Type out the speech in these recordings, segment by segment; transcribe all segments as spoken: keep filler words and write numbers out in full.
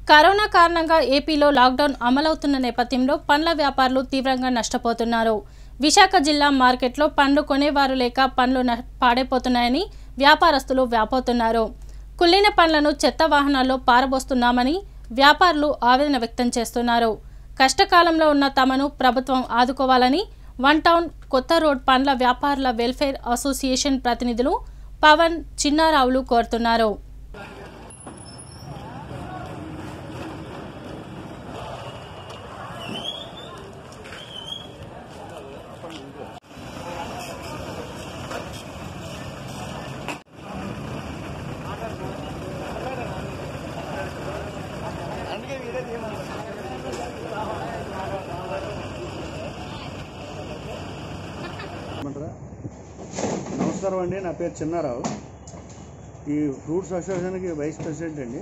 Corona కారణంగా ఏపీలో lockdown అమలవుతున్న నేపథ్యంలో పండ్ల వ్యాపారులు తీవ్రంగా నష్టపోతున్నారు. విశాఖ జిల్లా మార్కెట్లో పండ్లు కొనేవారు లేక పండ్లు పాడైపోతున్నాయని వ్యాపారస్తులు వ్యాపోతున్నారు. కుళ్ళిన పండ్లను చెత్త వాహనాల్లో పారబోస్తున్నామని వ్యాపారులు ఆవేదన వ్యక్తం చేస్తున్నారు. కష్టకాలంలో ఉన్న తమను ప్రభుత్వం ఆదుకోవాలని వన్ టౌన్ కొత్త రోడ్ పండ్ల వ్యాపారుల వెల్ఫేర్ అసోసియేషన్ ప్రతినిధులు పవన్ చిన్నారావులు కోరుతున్నారు. నమస్కారం అండి, నా పేరు చిన్నారావు. ఈ ఫ్రూట్స్ అసోసియేషన్కి వైస్ ప్రెసిడెంట్ అండి.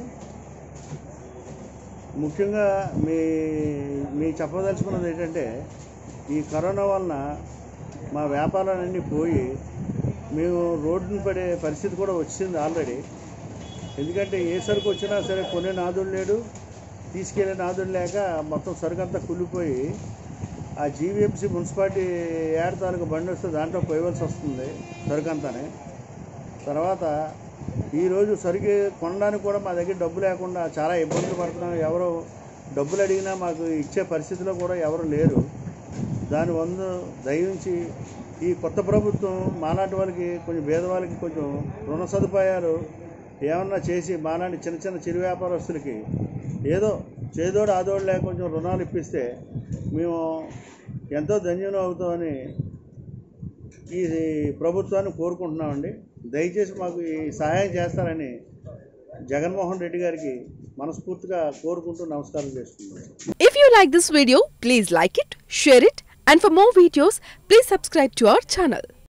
ముఖ్యంగా మీ మీ చెప్పదలుచుకున్నది ఏంటంటే, ఈ కరోనా వలన మా వ్యాపారాలన్నీ పోయి మేము రోడ్డును పడే పరిస్థితి కూడా వచ్చింది ఆల్రెడీ. ఎందుకంటే ఏ సరుకు వచ్చినా సరే కొనే నాదుడు లేడు, తీసుకెళ్ళే నాదుడు లేక మొత్తం సరుకు అంతా కుళ్ళిపోయి ఆ జీవీఎంసీ మున్సిపాలిటీ ఏడు తాలూకు బండి వస్తే దాంట్లో పోయవలసి వస్తుంది సరుకంతానే. తర్వాత ఈరోజు సరుకు కొనడానికి కూడా మా దగ్గర డబ్బు లేకుండా చాలా ఇబ్బందులు పడుతున్నాం. ఎవరు డబ్బులు అడిగినా మాకు ఇచ్చే పరిస్థితిలో కూడా ఎవరు లేరు. దాని వంద దయించి ఈ కొత్త ప్రభుత్వం మాలాంటి వాళ్ళకి, కొంచెం పేదవాళ్ళకి కొంచెం రుణ సదుపాయాలు ఏమన్నా చేసి మాలాంటి చిన్న చిన్న చిరు వ్యాపారస్తులకి ఏదో చేదోడు ఆదోడు లేక కొంచెం రుణాలు ఇప్పిస్తే మేము ఎంతో ధన్యం అవుతామని ఈ ప్రభుత్వాన్ని కోరుకుంటున్నామండి. దయచేసి మాకు ఈ సహాయం చేస్తారని జగన్మోహన్ రెడ్డి గారికి మనస్ఫూర్తిగా కోరుకుంటూ నమస్కారం చేస్తున్నాను. If you like this video, please like it, share it, and for more videos, please subscribe to our channel.